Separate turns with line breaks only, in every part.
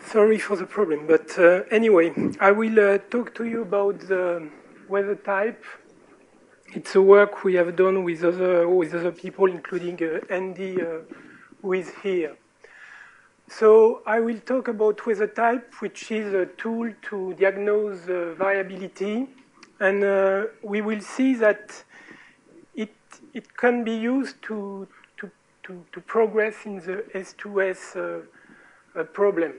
Sorry for the problem, but anyway, I will talk to you about the weather type. It's a work we have done with other people, including Andy, who is here. So I will talk about weather type, which is a tool to diagnose variability, and we will see that it can be used to progress in the S2S problem.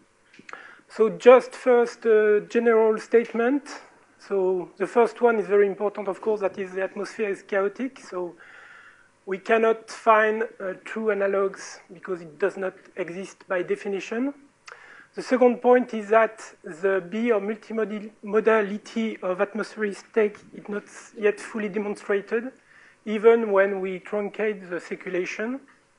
So just first general statement. So the first one is very important, of course, that is the atmosphere is chaotic. So we cannot find true analogs because it does not exist by definition. The second point is that the B or multimodality of atmospheric state is not yet fully demonstrated, even when we truncate the circulation.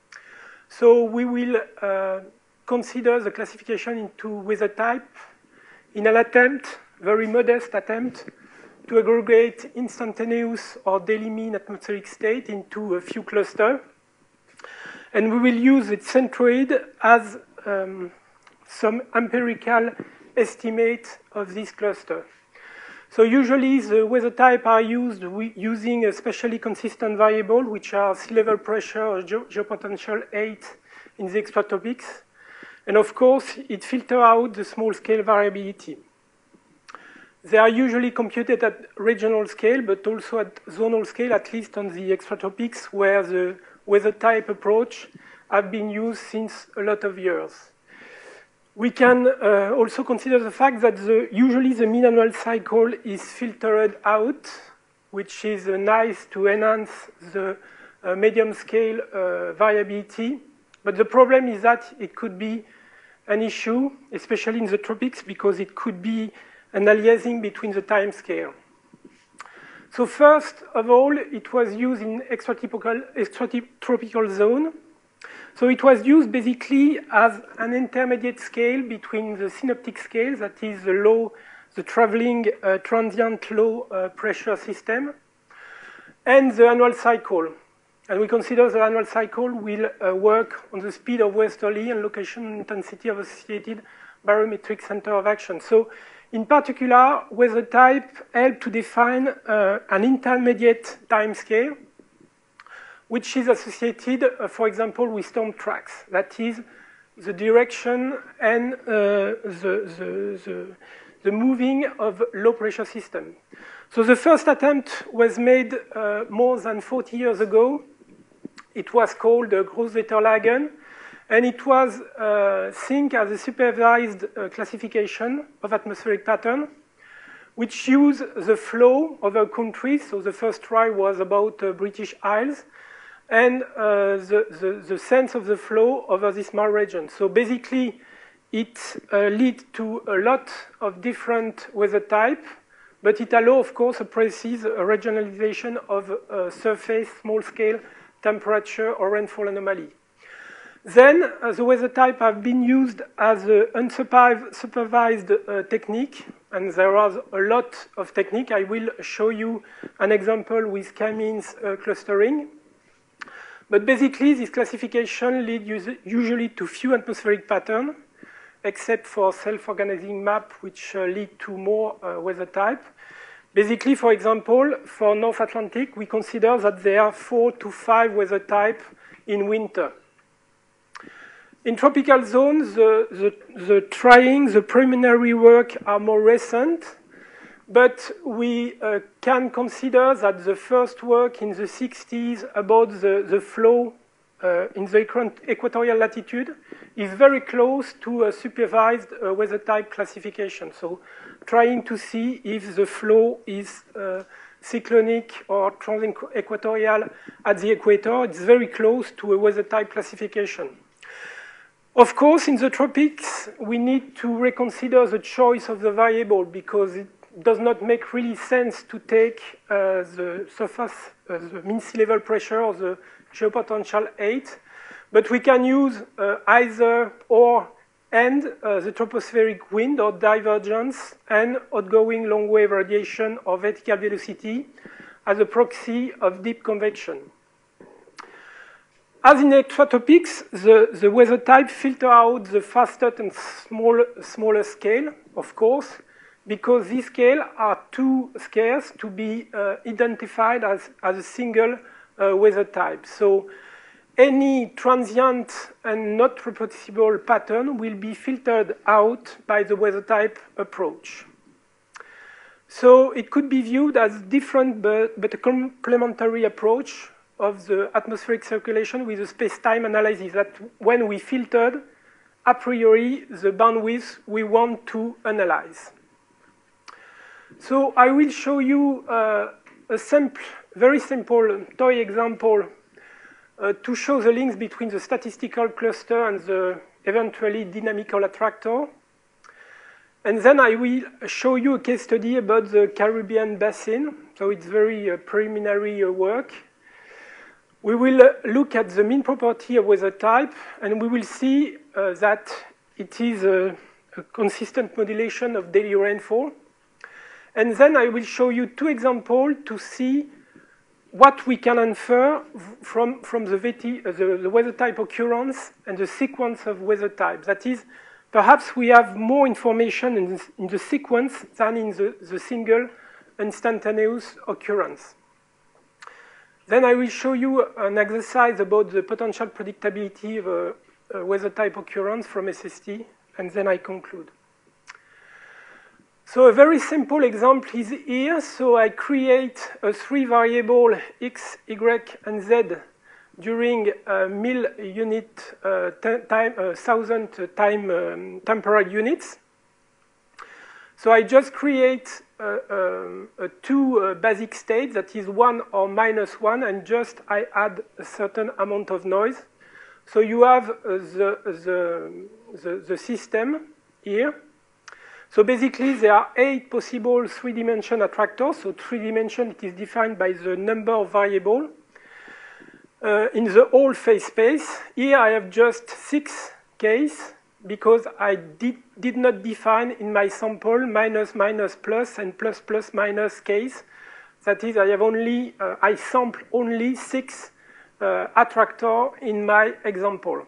So we will consider the classification into weather type in an attempt, very modest attempt, to aggregate instantaneous or daily mean atmospheric state into a few clusters. And we will use its centroid as some empirical estimate of this cluster. So usually the weather type are used using a spatially consistent variable, which are sea level pressure or geopotential 8 in the extratropics. And of course, it filters out the small-scale variability. They are usually computed at regional scale, but also at zonal scale, at least on the extratropics, where the weather type approach have been used since a lot of years. We can also consider the fact that usually the mean annual cycle is filtered out, which is nice to enhance the medium-scale variability. But the problem is that it could be an issue, especially in the tropics, because it could be an aliasing between the time scale. So first of all, it was used in extratropical zone. So it was used basically as an intermediate scale between the synoptic scale, that is the traveling transient low pressure system, and the annual cycle. And we consider the annual cycle will work on the speed of westerly and location intensity of associated barometric center of action. So in particular, weather type help to define an intermediate time scale, which is associated, for example, with storm tracks. That is the direction and the moving of low pressure system. So the first attempt was made more than 40 years ago. It was called Grosswetterlagen, and it was seen as a supervised classification of atmospheric pattern, which used the flow of a country. So the first try was about British Isles, and the sense of the flow over this small region. So basically, it leads to a lot of different weather type, but it allows, of course, a precise regionalization of surface, small-scale temperature or rainfall anomaly. Then the weather type have been used as an unsupervised technique, and there are a lot of technique. I will show you an example with k-means clustering. But basically, this classification leads usually to few atmospheric patterns, except for self-organizing map, which lead to more weather type. Basically, for example, for North Atlantic, we consider that there are 4 to 5 weather types in winter. In tropical zones, the preliminary work are more recent, but we can consider that the first work in the 60s about the flow in the equatorial latitude is very close to a supervised weather type classification. So trying to see if the flow is cyclonic or trans-equatorial at the equator, it's very close to a weather type classification. Of course, in the tropics, we need to reconsider the choice of the variable because it does not make really sense to take the surface, the mean sea level pressure or the geopotential 8, but we can use either or and the tropospheric wind or divergence and outgoing long wave radiation or vertical velocity as a proxy of deep convection. As in exotropics, the weather type filter out the fastest and smaller scale, of course, because these scales are too scarce to be identified as a single weather type. So any transient and not reproducible pattern will be filtered out by the weather type approach. So it could be viewed as different but a complementary approach of the atmospheric circulation with the space-time analysis, that when we filtered, a priori, the bandwidth we want to analyze. So I will show you a very simple toy example to show the links between the statistical cluster and the eventually dynamical attractor. And then I will show you a case study about the Caribbean basin. So it's very preliminary work. We will look at the mean property of weather type, and we will see that it is a consistent modulation of daily rainfall. And then I will show you two examples to see what we can infer from the weather type occurrence and the sequence of weather types. That is, perhaps we have more information in the sequence than in the single instantaneous occurrence. Then I will show you an exercise about the potential predictability of a weather type occurrence from SST, and then I conclude. So a very simple example is here. So I create a 3-variable x, y, and z during mil unit thousand time temporal units. So I just create two basic states, that is 1 or -1, and just I add a certain amount of noise. So you have the system here. So basically, there are 8 possible 3-dimension attractors. So 3-dimension, it is defined by the number of variables in the whole phase space. Here I have just 6 cases, because I did not define in my sample minus, minus, plus, and plus, plus, minus case. That is, I sample only 6 attractors in my example.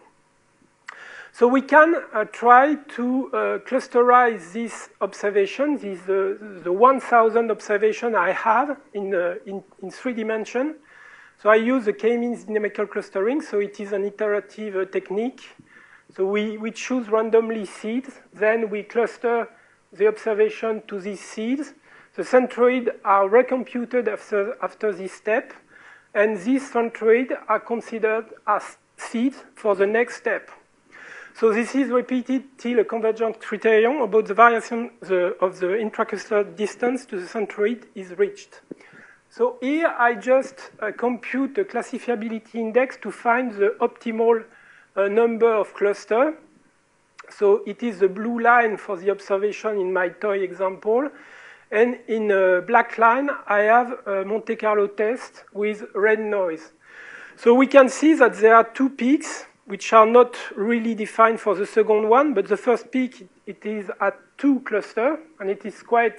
So we can try to clusterize this observation, the 1,000 observation I have in 3 dimensions. So I use the k-means dynamical clustering, so it is an iterative technique. So we choose randomly seeds, then we cluster the observation to these seeds. The centroids are recomputed after this step, and these centroids are considered as seeds for the next step. So this is repeated till a convergent criterion about the variation of the intracluster distance to the centroid is reached. So here I just compute the classifiability index to find the optimal number of clusters. So it is the blue line for the observation in my toy example. And in a black line, I have a Monte Carlo test with red noise. So we can see that there are 2 peaks, which are not really defined for the second one, but the first peak, it is at 2 clusters, and it is quite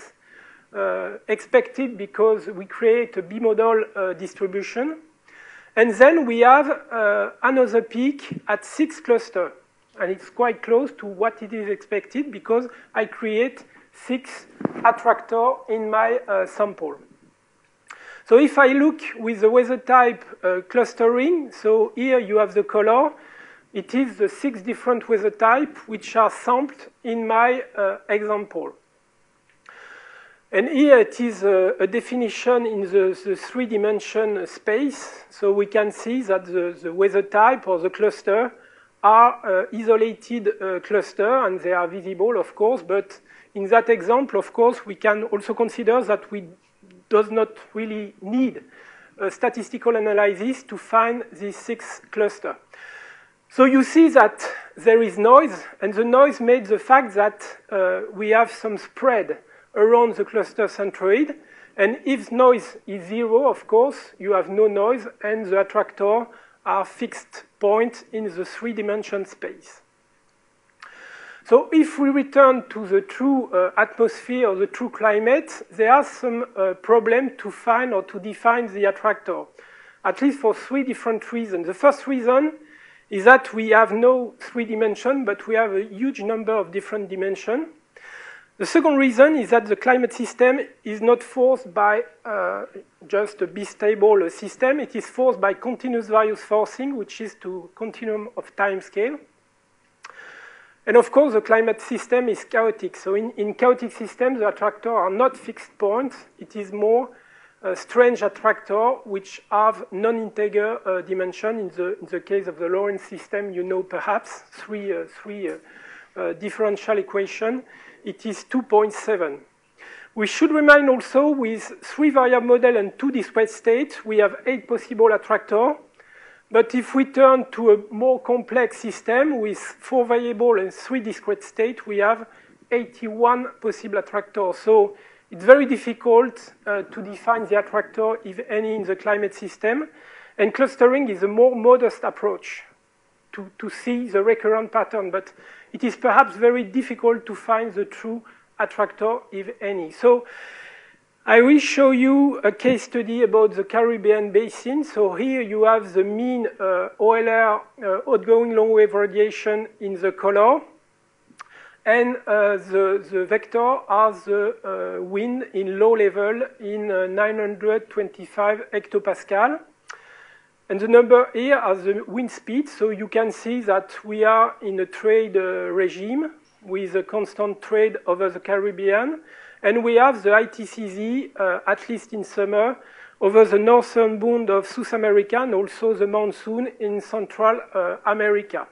expected because we create a bimodal distribution. And then we have another peak at 6 clusters, and it's quite close to what it is expected because I create 6 attractors in my sample. So if I look with the weather type clustering, so here you have the color. It is the 6 different weather types which are sampled in my example. And here it is a definition in the 3-dimension space. So we can see that the weather type or the cluster are isolated cluster, and they are visible, of course. But in that example, of course, we can also consider that we does not really need a statistical analysis to find these 6 clusters. So you see that there is noise, and the noise made the fact that we have some spread around the cluster centroid. And if noise is 0, of course, you have no noise, and the attractor are fixed points in the 3-dimension space. So if we return to the true atmosphere or the true climate, there are some problem to find or to define the attractor. at least for 3 different reasons. The first reason is that we have no 3 dimension, but we have a huge number of different dimensions. The second reason is that the climate system is not forced by just a bistable system. It is forced by continuous various forcing, which is to continuum of time scale. And of course, the climate system is chaotic. So in chaotic systems, the attractors are not fixed points. It is more strange attractors, which have non-integer dimension. In the case of the Lorentz system, you know perhaps three differential equations. It is 2.7. We should remind also with 3 variable model and 2 discrete states, we have 8 possible attractors. But if we turn to a more complex system with 4 variables and 3 discrete states, we have 81 possible attractors. So it's very difficult to define the attractor, if any, in the climate system. And clustering is a more modest approach to see the recurrent pattern. But it is perhaps very difficult to find the true attractor, if any. So I will show you a case study about the Caribbean basin. So here you have the mean OLR, outgoing long-wave radiation, in the color. And the vector are the wind in low level in 925 hectopascal. And the number here are the wind speed. So you can see that we are in a trade regime with a constant trade over the Caribbean. And we have the ITCZ, at least in summer, over the northern bound of South America and also the monsoon in Central America.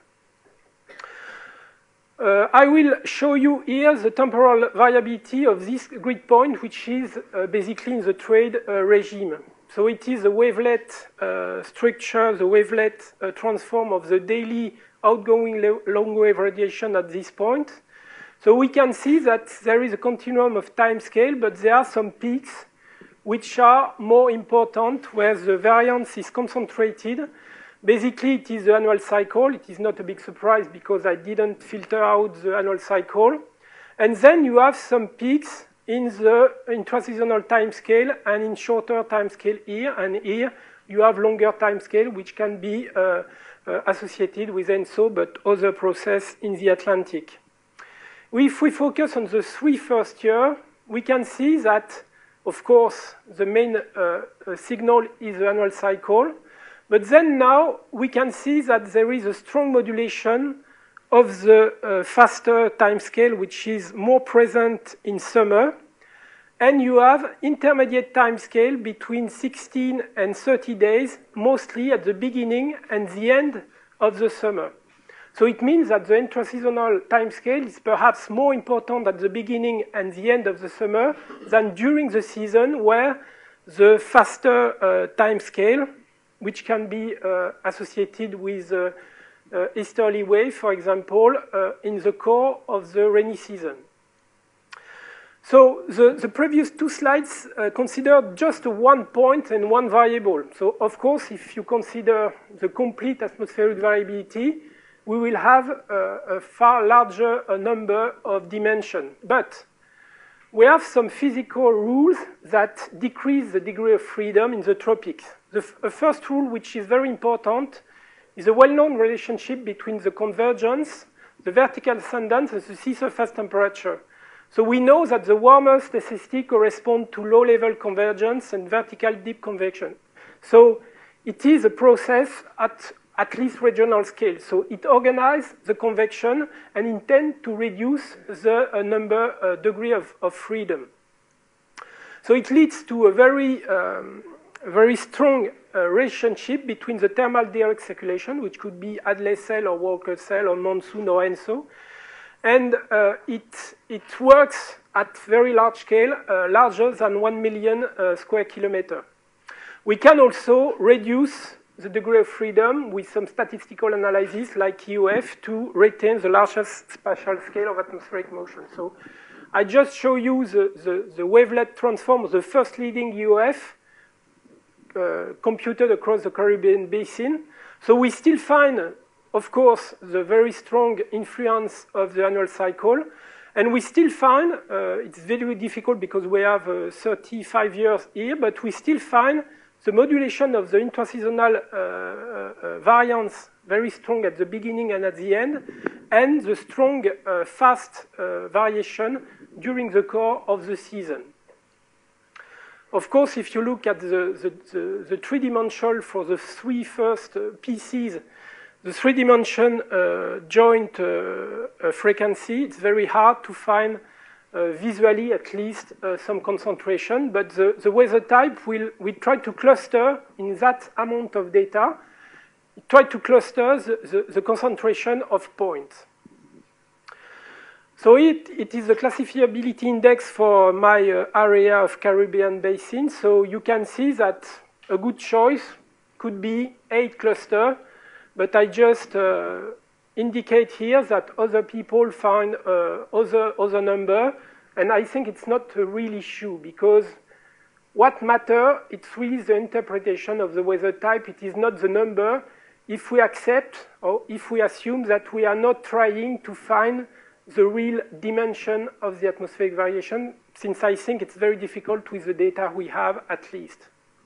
I will show you here the temporal variability of this grid point, which is basically in the trade regime. So it is the wavelet structure, the wavelet transform of the daily outgoing long-wave radiation at this point. So we can see that there is a continuum of time scale, but there are some peaks which are more important, where the variance is concentrated. Basically, it is the annual cycle. It is not a big surprise because I didn't filter out the annual cycle. And then you have some peaks in the intraseasonal time scale and in shorter time scale here. And here you have longer time scale, which can be associated with ENSO, but other process in the Atlantic. If we focus on the 3 first years, we can see that, of course, the main signal is the annual cycle. But then now we can see that there is a strong modulation of the faster time scale, which is more present in summer. And you have intermediate time scale between 16 and 30 days, mostly at the beginning and the end of the summer. So it means that the intraseasonal time scale is perhaps more important at the beginning and the end of the summer than during the season, where the faster time scale, which can be associated with easterly wave, for example, in the core of the rainy season. So the previous 2 slides considered just 1 point and 1 variable. So of course, if you consider the complete atmospheric variability, we will have a far larger number of dimensions. But we have some physical rules that decrease the degree of freedom in the tropics. The first rule, which is very important, is a well-known relationship between the convergence, the vertical ascendance, and the sea surface temperature. So we know that the warmest SST correspond to low-level convergence and vertical deep convection. So it is a process at least regional scale. So it organizes the convection and intends to reduce the degree of freedom. So it leads to a very strong relationship between the thermal direct circulation, which could be Hadley cell or Walker cell or monsoon or ENSO. And it works at very large scale, larger than 1 million square kilometers. We can also reduce the degree of freedom with some statistical analysis like EOF to retain the largest spatial scale of atmospheric motion. So I just show you the wavelet transform of the first leading EOF computed across the Caribbean basin. So we still find, of course, the very strong influence of the annual cycle. And we still find, it's very difficult because we have 35 years here, but we still find the modulation of the interseasonal variance very strong at the beginning and at the end, and the strong fast variation during the core of the season. Of course, if you look at the three-dimensional for the three first PCs, the three-dimension joint frequency, it's very hard to find visually at least some concentration, but the weather type we try to cluster in that amount of data, try to cluster the concentration of points. So it is the classifiability index for my area of Caribbean basin. So you can see that a good choice could be 8 clusters, but I just indicate here that other people find other number, and I think it's not a real issue, because what matters, it's really the interpretation of the weather type. It is not the number. If we accept or if we assume that we are not trying to find the real dimension of the atmospheric variation, since I think it's very difficult with the data we have at least.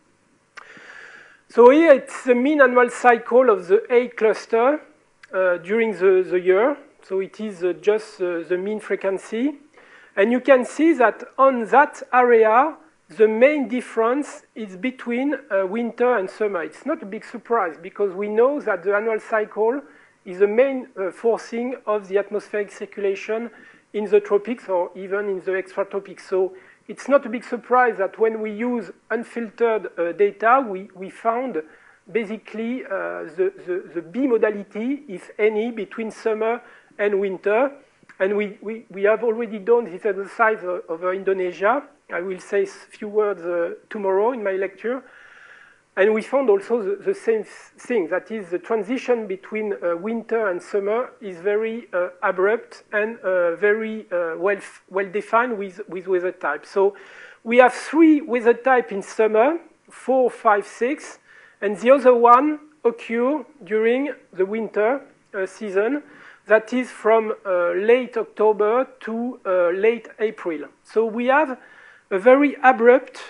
So here it's the mean annual cycle of the 8 cluster during the year. So it is just the mean frequency. And you can see that on that area, the main difference is between winter and summer. It's not a big surprise, because we know that the annual cycle is the main forcing of the atmospheric circulation in the tropics or even in the extratropics. So it's not a big surprise that when we use unfiltered data, we found basically the B modality, if any, between summer and winter. And we have already done this exercise over Indonesia. I will say a few words tomorrow in my lecture. And we found also the same thing, that is the transition between winter and summer is very abrupt and very well defined with weather type. So we have 3 weather types in summer, 4, 5, 6, and the other one occur during the winter season. That is from late October to late April. So we have a very abrupt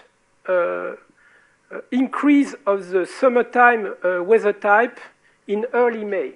increase of the summertime weather type in early May.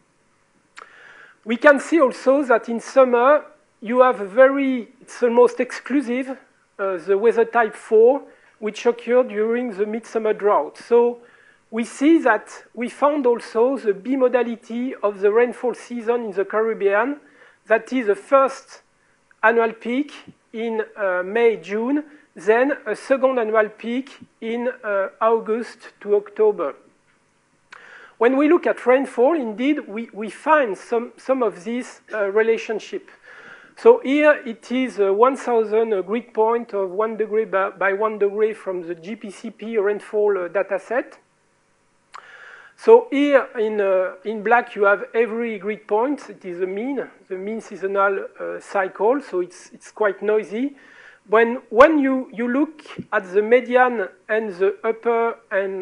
We can see also that in summer you have it's almost exclusive, the weather type 4, which occurred during the midsummer drought. So we see that we found also the B modality of the rainfall season in the Caribbean. That is the first annual peak in May, June, then a second annual peak in August to October. When we look at rainfall, indeed, we find some of this relationship. So here it is 1,000 grid point of 1 degree by 1 degree from the GPCP rainfall dataset. So here in black you have every grid point. It is the mean seasonal cycle, so it's quite noisy. When you look at the median and the upper and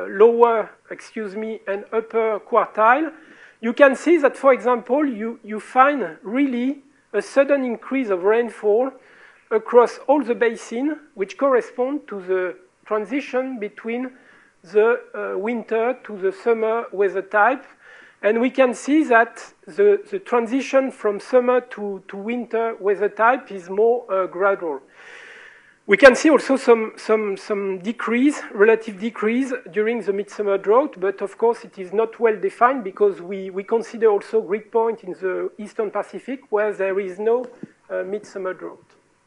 and upper quartile, you can see that, for example, you find really a sudden increase of rainfall across all the basin, which correspond to the transition between the winter to the summer weather type. And we can see that the transition from summer to winter weather type is more gradual. We can see also some decrease, relative decrease during the midsummer drought, but of course it is not well defined, because we consider also grid point in the Eastern Pacific where there is no midsummer drought.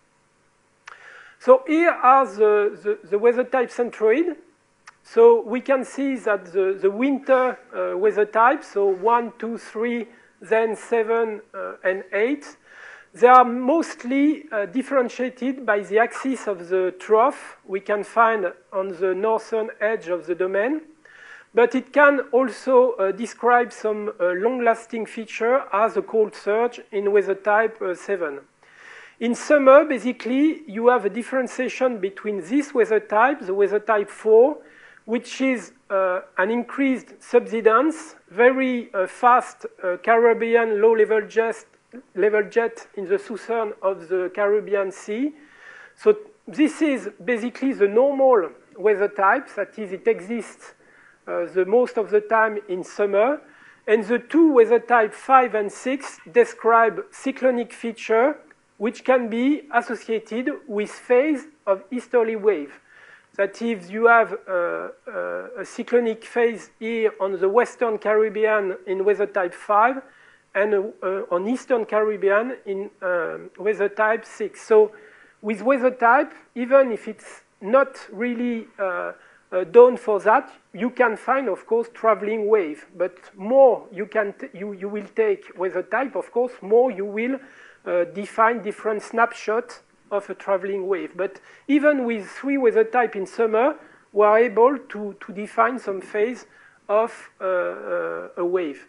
So here are the weather type centroid. So we can see that the winter weather type, so 1, 2, 3, then 7 and 8, they are mostly differentiated by the axis of the trough we can find on the northern edge of the domain. But it can also describe some long-lasting feature as a cold surge in weather type 7. In summer, basically, you have a differentiation between this weather type, the weather type 4, which is an increased subsidence, very fast Caribbean low-level jet in the southern of the Caribbean Sea. So this is basically the normal weather types, that is, it exists the most of the time in summer, and the two weather type 5 and 6 describe cyclonic feature which can be associated with phase of easterly wave. That is, you have a cyclonic phase here on the Western Caribbean in weather type 5, and on Eastern Caribbean in weather type 6. So with weather type, even if it's not really done for that, you can find, of course, traveling wave. But more you will take weather type, of course, more you will define different snapshots of a traveling wave. But even with 3 weather type in summer, we are able to define some phase of a wave.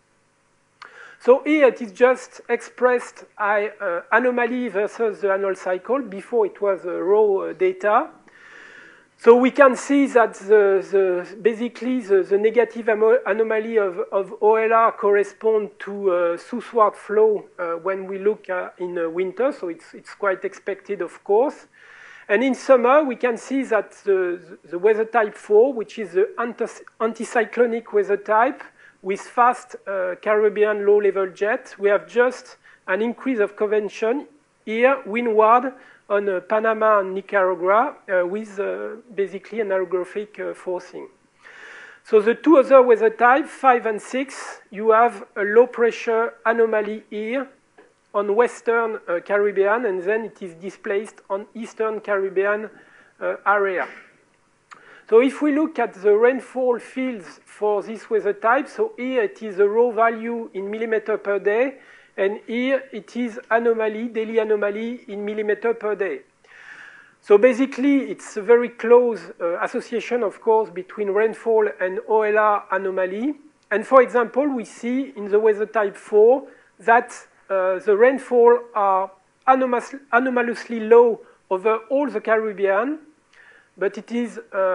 So here it is just expressed as anomaly versus the annual cycle. Before it was raw data. So we can see that basically the negative anomaly of OLR correspond to southward flow when we look in winter. So it's quite expected, of course. And in summer, we can see that the weather type 4, which is the anticyclonic weather type, with fast Caribbean low-level jet, we have just an increase of convection here windward on Panama and Nicaragua with basically an orographic forcing. So the two other weather types, 5 and 6, you have a low-pressure anomaly here on Western Caribbean, and then it is displaced on Eastern Caribbean area. So if we look at the rainfall fields for this weather type, so here it is a raw value in millimeter per day, and here it is anomaly, daily anomaly in millimeter per day. So basically, it's a very close association, of course, between rainfall and OLR anomaly. And for example, we see in the weather type 4 that the rainfall are anomalously low over all the Caribbean, but it is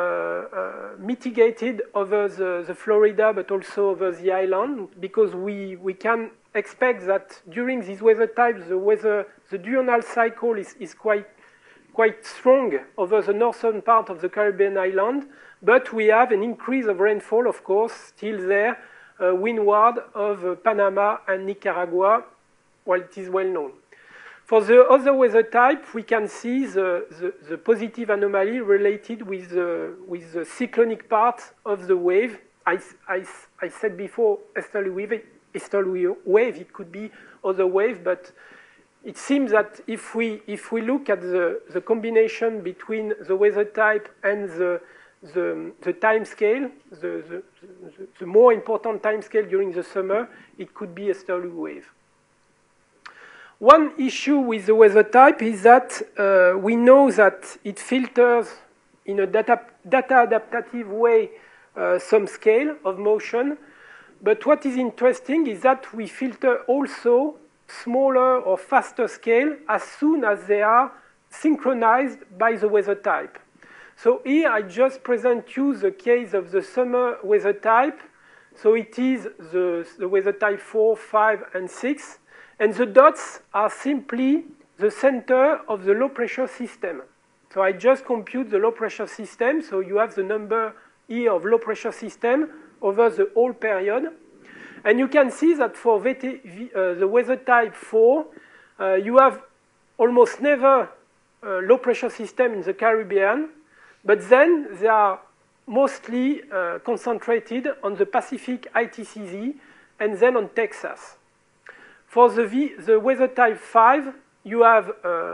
mitigated over the Florida, but also over the island, because we can expect that during these weather types, the diurnal cycle is quite strong over the northern part of the Caribbean island, but we have an increase of rainfall, of course, still there, windward of Panama and Nicaragua, while it is well known. For the other weather type, we can see the positive anomaly related with the cyclonic part of the wave. I said before, easterly wave, it could be other wave, but it seems that if we look at the combination between the weather type and the time scale, the more important time scale during the summer, it could be easterly wave. One issue with the weather type is that we know that it filters in a data adaptative way some scale of motion. But what is interesting is that we filter also smaller or faster scale as soon as they are synchronized by the weather type. So here I just present you the case of the summer weather type. So it is the weather type 4, 5, and 6. And the dots are simply the center of the low pressure system. So I just compute the low pressure system. So you have the number here of low pressure system over the whole period. And you can see that for the weather type 4, you have almost never low pressure system in the Caribbean, but then they are mostly concentrated on the Pacific ITCZ and then on Texas. For the weather type 5, you have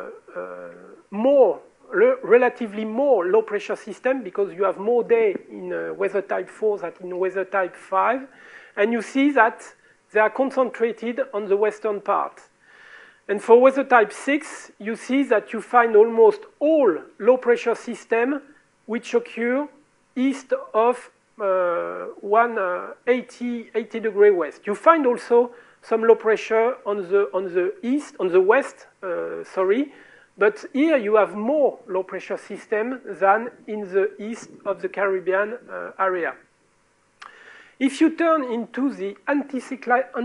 relatively more low pressure system because you have more day in weather type 4 than in weather type 5. And you see that they are concentrated on the western part. And for weather type 6, you see that you find almost all low pressure system which occur east of 80 degree west. You find also some low pressure on the west, but here you have more low pressure system than in the east of the Caribbean area. If you turn into the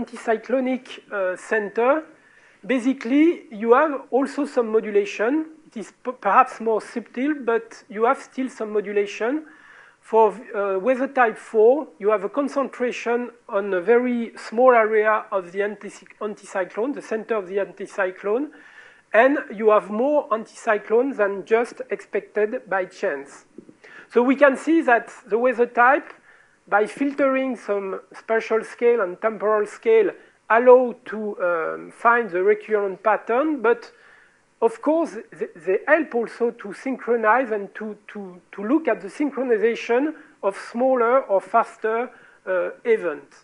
anticyclonic center, basically you have also some modulation. it is perhaps more subtle, but you have still some modulation. For weather type 4, you have a concentration on a very small area of the anticyclone, the center of the anticyclone, and you have more anticyclones than just expected by chance. So we can see that the weather type, by filtering some spatial scale and temporal scale, allow to find the recurrent pattern, but of course, they help also to synchronize and to look at the synchronization of smaller or faster events.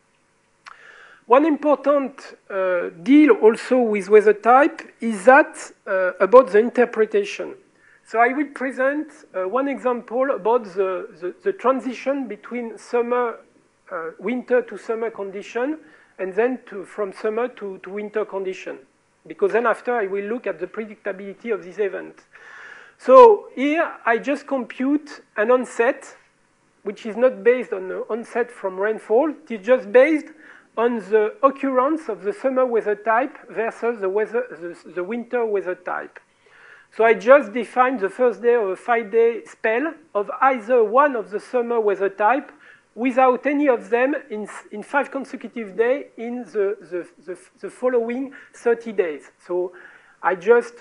One important deal also with weather type is that about the interpretation. So I will present one example about the transition between summer, winter to summer condition, and then from summer to winter condition. Because then after I will look at the predictability of this event. So here I just compute an onset, which is not based on the onset from rainfall. It is just based on the occurrence of the summer weather type versus the winter weather type. So I just define the first day of a 5-day spell of either one of the summer weather type without any of them in 5 consecutive days in the following 30 days. So I just,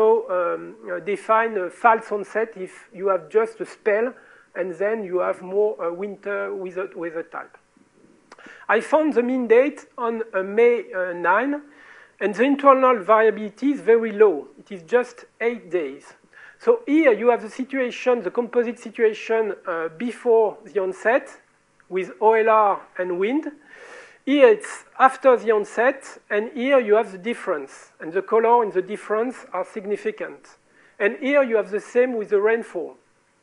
define a false onset if you have just a spell, and then you have more winter weather type. I found the mean date on May 9, and the internal variability is very low. It is just 8 days. So here you have the situation, the composite situation before the onset, with OLR and wind. Here it's after the onset, and here you have the difference, and the color in the difference are significant. And here you have the same with the rainfall.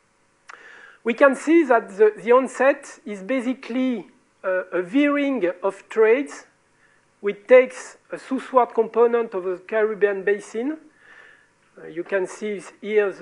We can see that the onset is basically a veering of trades, which takes a southward component of the Caribbean basin. You can see here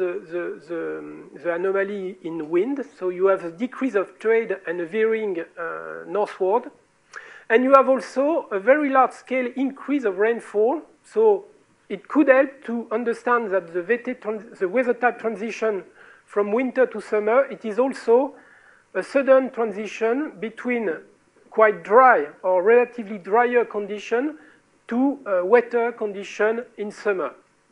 the anomaly in wind. So you have a decrease of trade and a veering northward. And you have also a very large scale increase of rainfall. So it could help to understand that the weather type transition from winter to summer, it is also a sudden transition between quite dry or relatively drier condition to wetter condition in summer.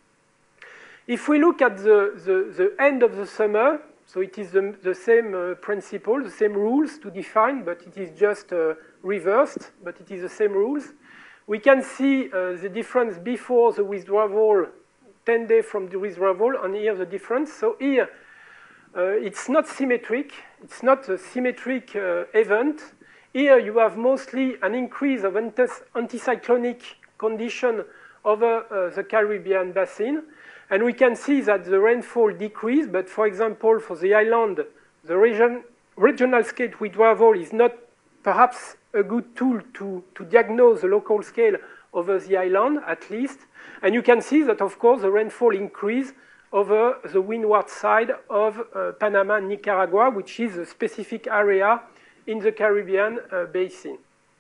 If we look at the end of the summer, so it is the same principle, the same rules to define, but it is just reversed, but it is the same rules. We can see the difference before the withdrawal, 10 days from the withdrawal, and here the difference. So here, it's not symmetric. It's not a symmetric event. Here you have mostly an increase of anticyclonic condition over the Caribbean basin. And we can see that the rainfall decreased, but for example, for the island, the regional scale withdrawal is not perhaps a good tool to diagnose the local scale over the island, at least. And you can see that, of course, the rainfall increased over the windward side of Panama and Nicaragua, which is a specific area in the Caribbean basin.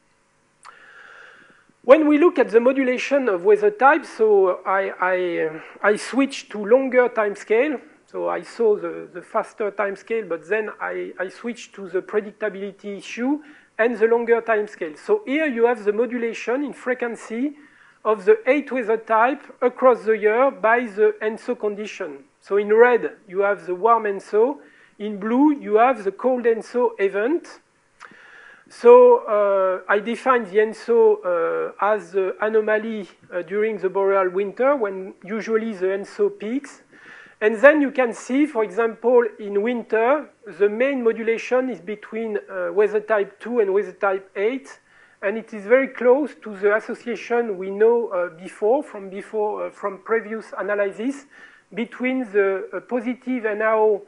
When we look at the modulation of weather types, so I switched to longer time scale. So I saw the faster time scale, but then I switched to the predictability issue and the longer time scale. So here you have the modulation in frequency of the 8 weather type across the year by the ENSO condition. So in red, you have the warm ENSO. In blue, you have the cold ENSO event. So I defined the ENSO as the anomaly during the boreal winter, when usually the ENSO peaks. And then you can see, for example, in winter, the main modulation is between weather type 2 and weather type 8. And it is very close to the association we know from previous analysis between the positive NAO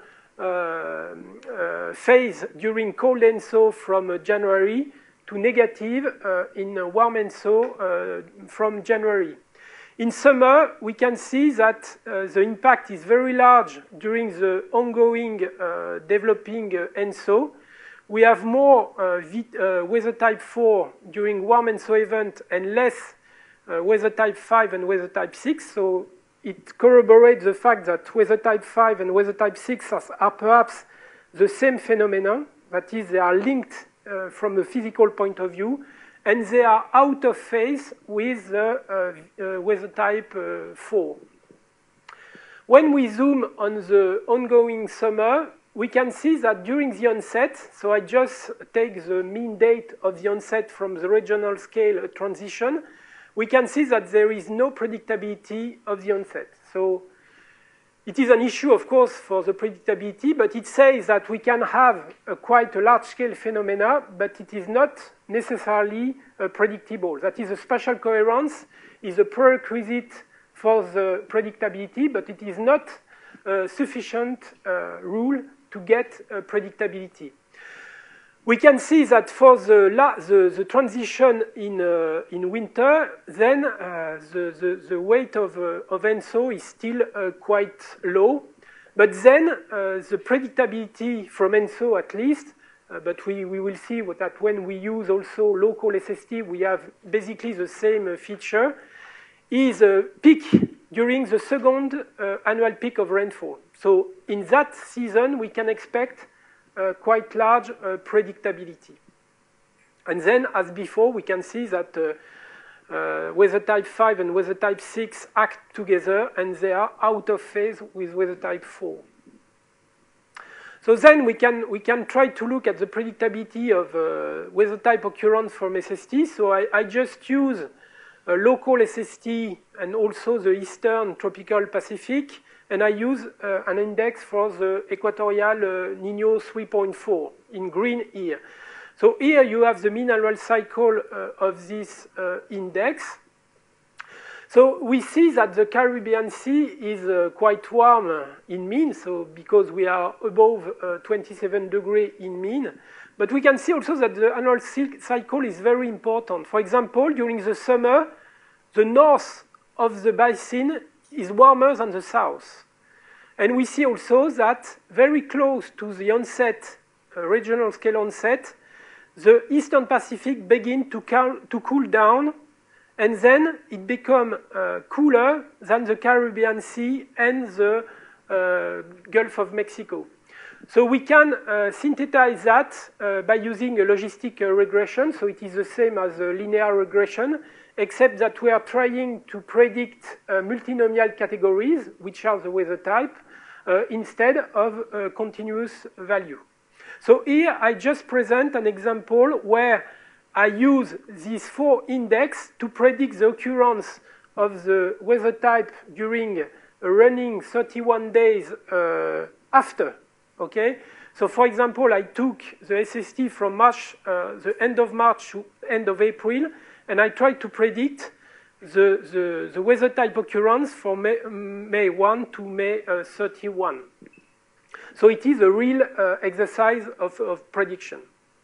phase during cold ENSO from January to negative in warm ENSO from January. In summer, we can see that the impact is very large during the ongoing developing ENSO. We have more weather type 4 during warm ENSO event and less weather type 5 and weather type 6. So it corroborates the fact that weather type 5 and weather type 6 are perhaps the same phenomenon. That is, they are linked from the physical point of view, and they are out of phase with the weather type 4. When we zoom on the ongoing summer, we can see that during the onset, so I just take the mean date of the onset from the regional scale transition, we can see that there is no predictability of the onset. So it is an issue, of course, for the predictability, but it says that we can have quite a large-scale phenomena, but it is not necessarily predictable. That is, a spatial coherence is a prerequisite for the predictability, but it is not a sufficient rule to get predictability. We can see that for the transition in winter, then the weight of ENSO is still quite low. But then the predictability from ENSO at least, but we will see that when we use also local SST, we have basically the same feature, is a peak during the second annual peak of rainfall. So in that season, we can expect quite large predictability. And then, as before, we can see that weather type 5 and weather type 6 act together, and they are out of phase with weather type 4. So then we can try to look at the predictability of weather type occurrence from SST. So I just use a local SST and also the Eastern Tropical Pacific, and I use an index for the equatorial Nino 3.4 in green here. So here you have the mean annual cycle of this index. So we see that the Caribbean Sea is quite warm in mean, so because we are above 27 degrees in mean. But we can see also that the annual cycle is very important. For example, during the summer, the north of the basin is warmer than the south. And we see also that very close to the onset, regional scale onset, the Eastern Pacific begin to cool down, and then it becomes cooler than the Caribbean Sea and the Gulf of Mexico. So we can synthesize that by using a logistic regression. So it is the same as a linear regression, except that we are trying to predict multinomial categories, which are the weather type, instead of a continuous value. So here I just present an example where I use these 4 index to predict the occurrence of the weather type during a running 31 days after. Okay? So for example, I took the SST from March, the end of March to end of April, and I tried to predict the weather type occurrence from May 1 to May 31. So it is a real exercise of prediction.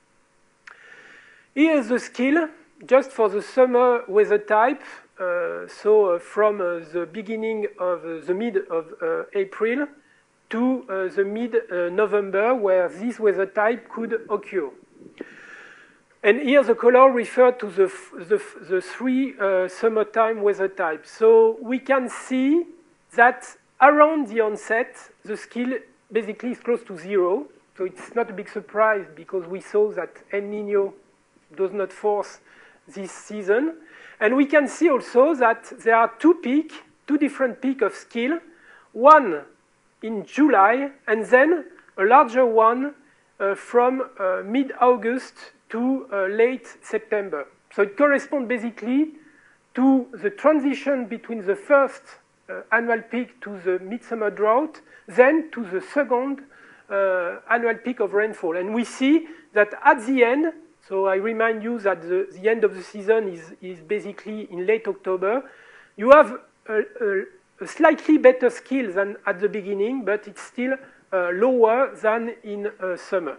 Here is the scale just for the summer weather type. So from the beginning of the mid of April to the mid-November, where this weather type could occur. And here the color refers to the 3 summertime weather types. So we can see that around the onset, the scale basically is close to 0. So it's not a big surprise because we saw that El Nino does not force this season. And we can see also that there are 2 different peaks of scale, one in July, and then a larger one from mid-August to late September. So it corresponds basically to the transition between the first annual peak to the midsummer drought, then to the second annual peak of rainfall. And we see that at the end, so I remind you that the end of the season is basically in late October, you have a slightly better scale than at the beginning, but it's still lower than in summer.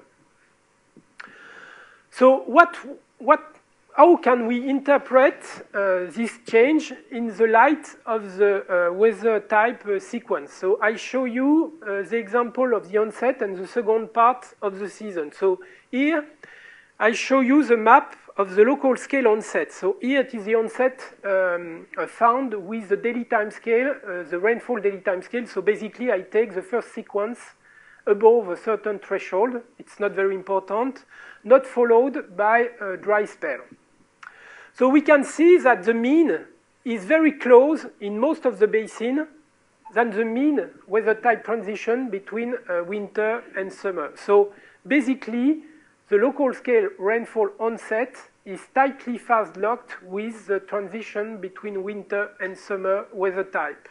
So how can we interpret this change in the light of the weather type sequence? So I show you the example of the onset and the second part of the season. So here I show you the map of the local scale onset. So here it is the onset found with the daily time scale, the rainfall daily time scale. So basically I take the first sequence above a certain threshold. It's not very important, not followed by a dry spell. So we can see that the mean is very close in most of the basin than the mean weather type transition between winter and summer. So basically, the local scale rainfall onset is tightly fast locked with the transition between winter and summer weather type.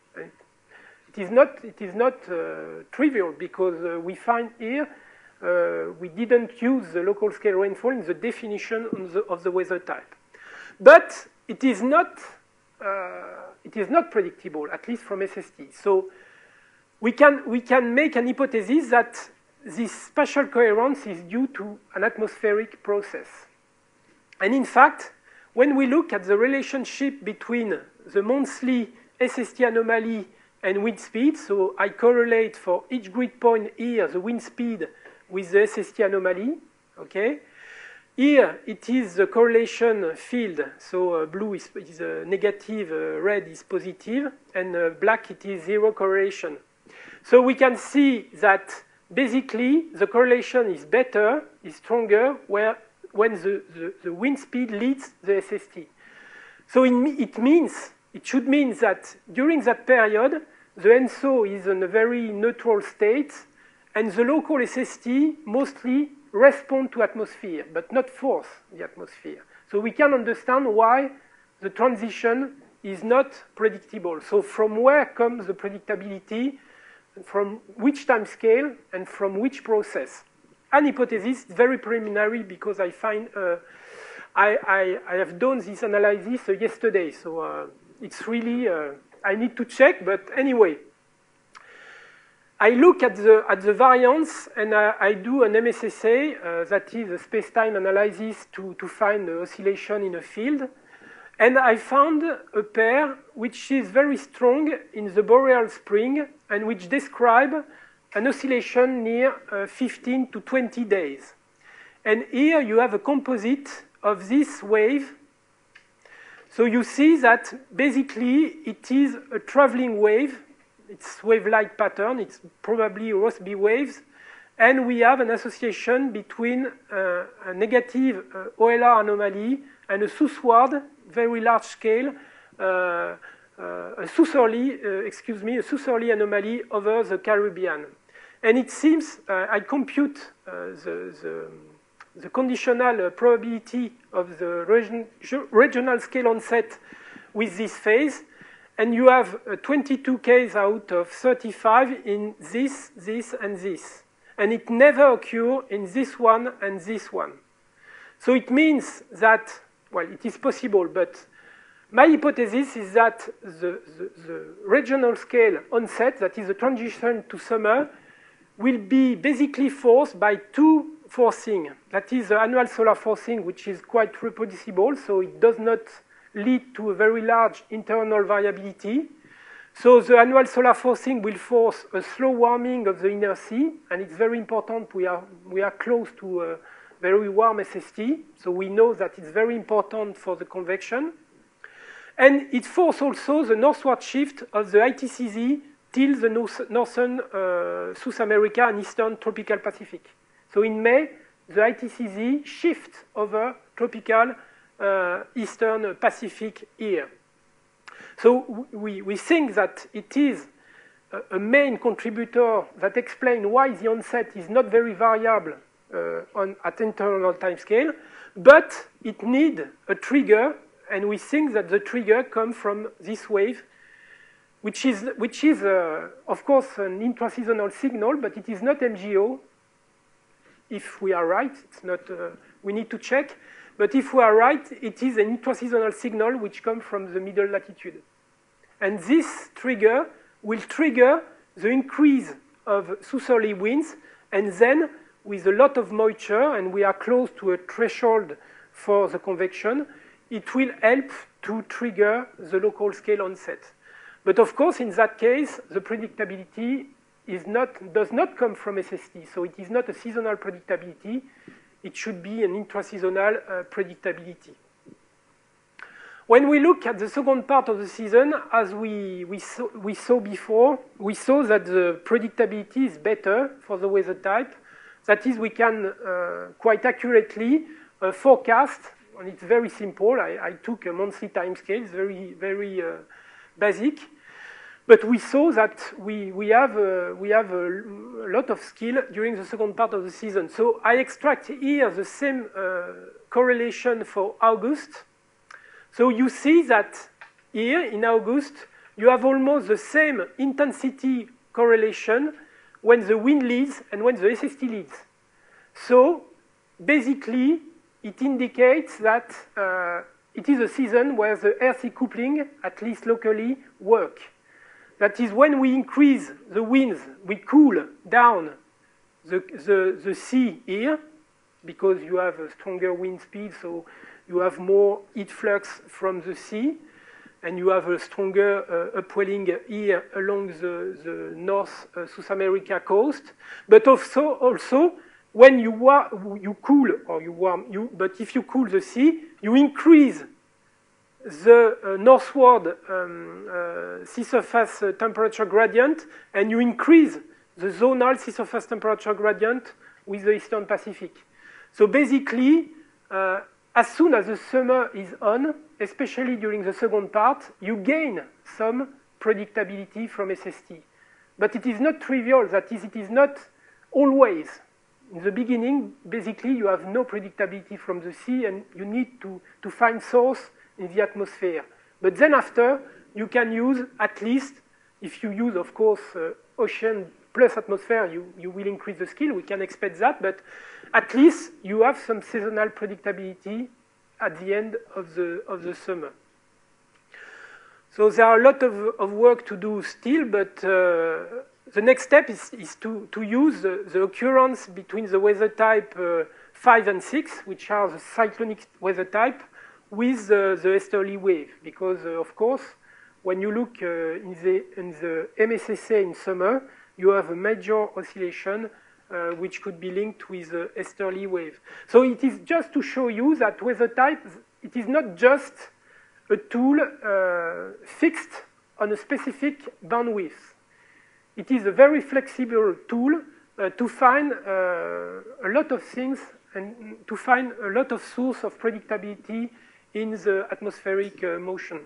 It is not trivial because we find here we didn't use the local scale rainfall in the definition of the weather type. But it is not predictable, at least from SST. So we can make an hypothesis that this spatial coherence is due to an atmospheric process. And in fact, when we look at the relationship between the monthly SST anomaly and wind speed, so I correlate for each grid point here the wind speed with the SST anomaly, okay? Here it is the correlation field, so blue is negative, red is positive, and black it is zero correlation. So we can see that basically the correlation is better, is stronger, when the wind speed leads the SST. So it should mean that during that period, the ENSO is in a very neutral state, and the local SST mostly respond to atmosphere, but not force the atmosphere. So we can understand why the transition is not predictable. So from where comes the predictability, from which time scale, and from which process? An hypothesis is very preliminary because I find I have done this analysis yesterday, so it's really I need to check. But anyway, I look at the variance and I do an MSSA, that is a space-time analysis to find the oscillation in a field. And I found a pair which is very strong in the boreal spring and which describe an oscillation near 15 to 20 days. And here you have a composite of this wave. So you see that basically it is a traveling wave. It's wave-like pattern. It's probably Rossby waves. And we have an association between a negative OLR anomaly and a southward, very large scale, a southerly anomaly over the Caribbean. And it seems, I compute the conditional probability of the regional scale onset with this phase, and you have 22 cases out of 35 in this, and this. And it never occurs in this one and this one. So it means that, well, it is possible, but my hypothesis is that the regional scale onset, that is the transition to summer, will be basically forced by two forcing. That is the annual solar forcing, which is quite reproducible, so it does not lead to a very large internal variability. So the annual solar forcing will force a slow warming of the inner sea, and it's very important. We are close to a very warm SST, so we know that it's very important for the convection. And it forces also the northward shift of the ITCZ till the northern South America and eastern tropical Pacific. So in May, the ITCZ shifts over tropical eastern Pacific here. So we think that it is a main contributor that explains why the onset is not very variable at internal time scale, but it needs a trigger, and we think that the trigger comes from this wave, which is of course an intraseasonal signal, but it is not MGO. If we are right, it's not. We need to check. But if we are right, it is an intraseasonal signal which comes from the middle latitude. And this trigger will trigger the increase of southerly winds, and then with a lot of moisture, and we are close to a threshold for the convection, it will help to trigger the local scale onset. But of course, in that case, the predictability does not come from SST, so it is not a seasonal predictability. it should be an intra-seasonal predictability. When we look at the second part of the season, as we saw before, we saw that the predictability is better for the weather type. That is, we can quite accurately forecast, and it's very simple. I took a monthly time scale, it's very basic. But we saw that we have a lot of skill during the second part of the season. So I extract here the same correlation for August. So you see that here in August, you have almost the same intensity correlation when the wind leads and when the SST leads. So basically, it indicates that it is a season where the RC coupling, at least locally, work. That is, when we increase the winds, we cool down the sea here, because you have a stronger wind speed, so you have more heat flux from the sea, and you have a stronger upwelling here along the North South America coast. But also when you cool or you warm, but if you cool the sea, you increase the northward sea surface temperature gradient, and you increase the zonal sea surface temperature gradient with the Eastern Pacific. So basically, as soon as the summer is on, especially during the second part, you gain some predictability from SST. But it is not trivial, that is, it is not always. In the beginning, basically, you have no predictability from the sea, and you need to find source in the atmosphere. But then after, you can use at least, if you use, of course, ocean plus atmosphere, you will increase the skill. We can expect that, but at least you have some seasonal predictability at the end of the summer. So there are a lot of work to do still, but the next step is to use the occurrence between the weather type 5 and 6, which are the cyclonic weather type, with the easterly wave. Because, of course, when you look in the MSSA in summer, you have a major oscillation which could be linked with the easterly wave. So it is just to show you that weather type, it is not just a tool fixed on a specific bandwidth. It is a very flexible tool to find a lot of things and to find a lot of source of predictability in the atmospheric motion.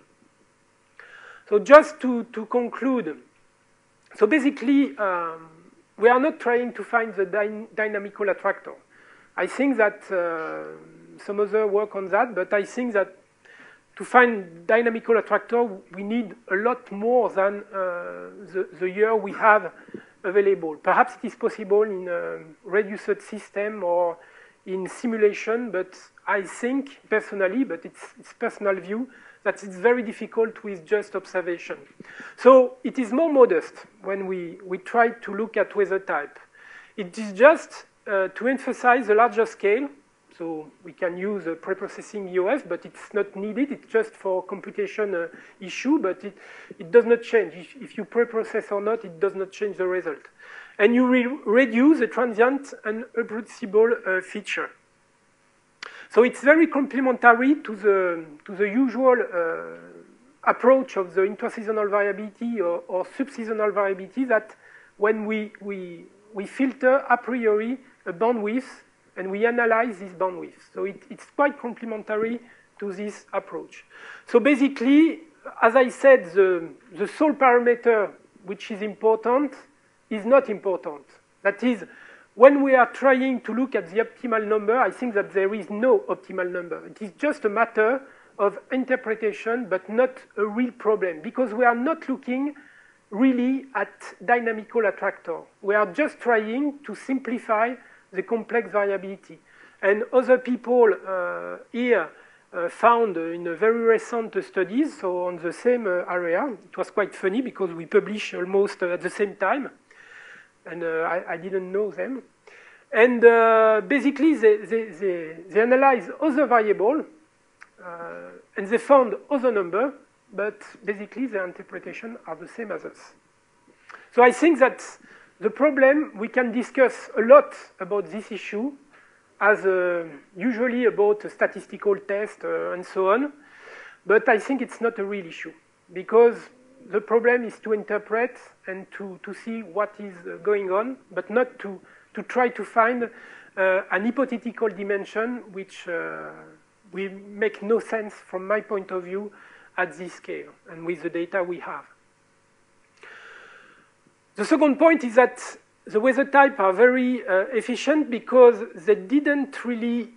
So just to conclude, so basically, we are not trying to find the dynamical attractor. I think that some other work on that, but I think that to find dynamical attractor, we need a lot more than the year we have available. Perhaps it is possible in a reduced system or in simulation, but I think personally, but it's personal view, that it's very difficult with just observation. So it is more modest when we try to look at weather type. It is just to emphasize the larger scale. So we can use preprocessing EOF, but it's not needed. It's just for computation issue, but it does not change. If you preprocess or not, it does not change the result. And you reduce the transient and reproducible feature. So it's very complementary to the usual approach of the interseasonal variability or subseasonal variability, that when we filter a priori a bandwidth and we analyze this bandwidth. So it's quite complementary to this approach. So basically, as I said, the sole parameter which is important is not important. That is, when we are trying to look at the optimal number, I think that there is no optimal number. It is just a matter of interpretation, but not a real problem, because we are not looking really at dynamical attractor. We are just trying to simplify the complex variability. And other people here found in a very recent studies, so on the same area, it was quite funny because we published almost at the same time, and I didn't know them. And basically, they analyzed other variable, and they found other number, but basically their interpretation are the same as us. So I think that the problem, we can discuss a lot about this issue, as usually about a statistical test and so on. But I think it's not a real issue, because the problem is to interpret and to see what is going on, but not to try to find an hypothetical dimension which will make no sense from my point of view at this scale and with the data we have. The second point is that the weather types are very efficient because they didn't really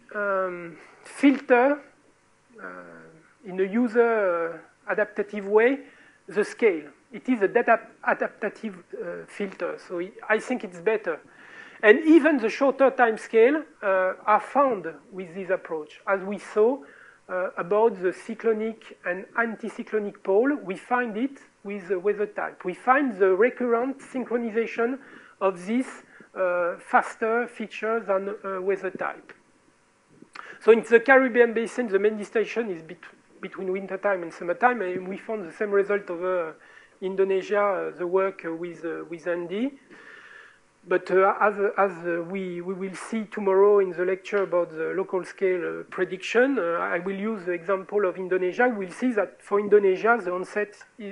filter in a user adaptative way the scale. It is a data adaptative filter, so I think it's better. And even the shorter time scale are found with this approach. As we saw about the cyclonic and anticyclonic pole, we find it with the weather type. We find the recurrent synchronization of these faster features than weather type. So in the Caribbean basin, the main distinction is between wintertime and summertime, and we found the same result over Indonesia, the work with Andy. But as we will see tomorrow in the lecture about the local scale prediction, I will use the example of Indonesia. We'll see that for Indonesia, the onset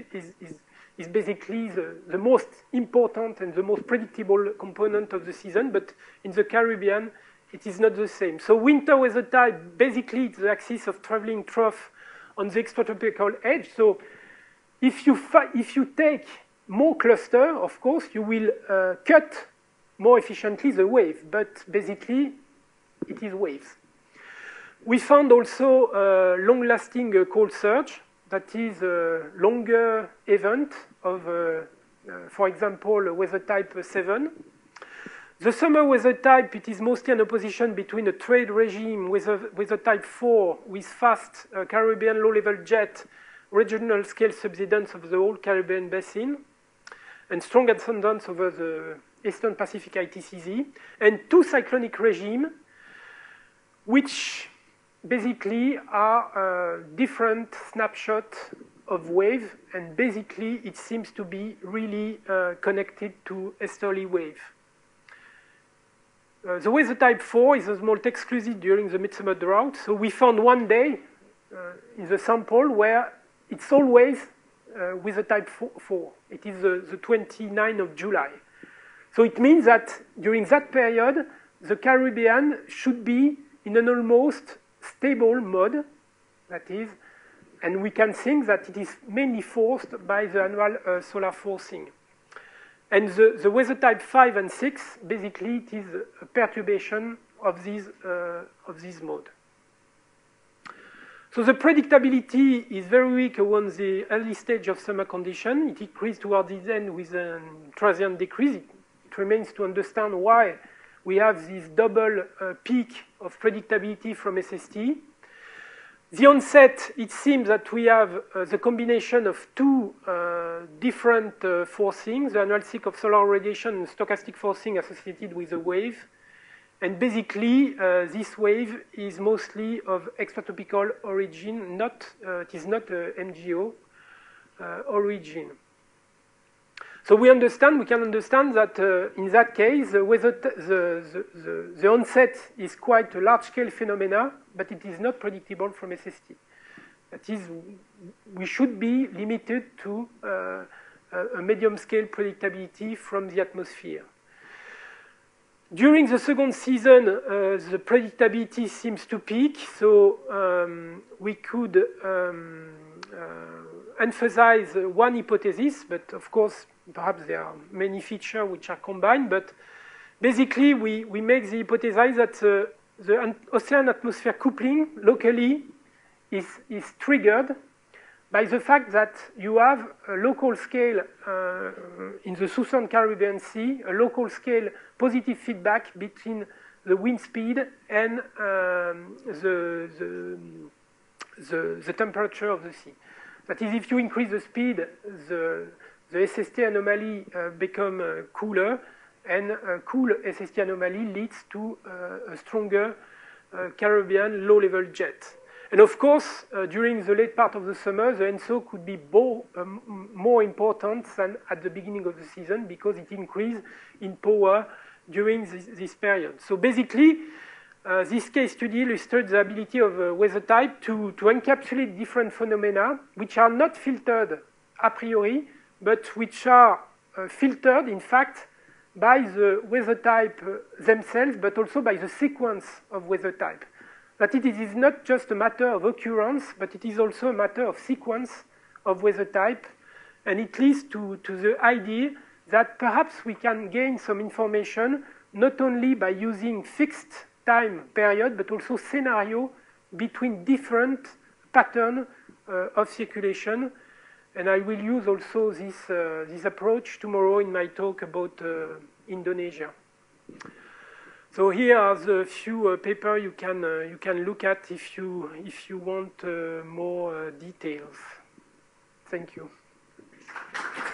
is basically the most important and the most predictable component of the season, but in the Caribbean, it is not the same. So winter weather type, basically, it's the axis of traveling trough on the extratropical edge. So if you take more cluster, of course, you will cut more efficiently the wave, but basically, it is waves. We found also a long-lasting cold surge that is a longer event of, for example, weather type 7. The summer weather type, it is mostly an opposition between a trade regime weather type 4 with fast Caribbean low-level jet regional scale subsidence of the whole Caribbean basin and strong ascendance over the Eastern Pacific ITCZ, and two cyclonic regimes which basically are different snapshots of wave, and basically it seems to be really connected to easterly wave. The weather type 4 is almost exclusive during the midsummer drought, so we found one day in the sample where it's always weather type 4. It is the 29th of July. So it means that during that period, the Caribbean should be in an almost stable mode, that is, and we can think that it is mainly forced by the annual solar forcing. And the weather type 5 and 6, basically, it is a perturbation of this mode. So the predictability is very weak around the early stage of summer condition. It increased toward the end with a transient decrease. It remains to understand why we have this double peak of predictability from SST. The onset, it seems that we have the combination of two different forcings, the annual cycle of solar radiation and stochastic forcing associated with the wave. And basically, this wave is mostly of extratropical origin, it is not MGO origin. So we can understand that in that case, the onset is quite a large-scale phenomena, but it is not predictable from SST. That is, we should be limited to a medium-scale predictability from the atmosphere. During the second season, the predictability seems to peak, so we could emphasize one hypothesis, but of course, perhaps there are many features which are combined, but basically we make the hypothesis that the ocean-atmosphere coupling locally is triggered by the fact that you have a local scale in the Southern Caribbean Sea, a local scale positive feedback between the wind speed and the temperature of the sea. That is, if you increase the speed, the SST anomaly become cooler, and a cool SST anomaly leads to a stronger Caribbean low-level jet. And of course, during the late part of the summer, the ENSO could be more important than at the beginning of the season because it increased in power during this period. So basically, This case study illustrates the ability of weather type to encapsulate different phenomena which are not filtered a priori, but which are filtered, in fact, by the weather type themselves, but also by the sequence of weather type. That it is not just a matter of occurrence, but it is also a matter of sequence of weather type, and it leads to the idea that perhaps we can gain some information not only by using fixed time period, but also scenario between different patterns of circulation. And I will use also this approach tomorrow in my talk about Indonesia. So here are the few papers you can look at if you want more details. Thank you.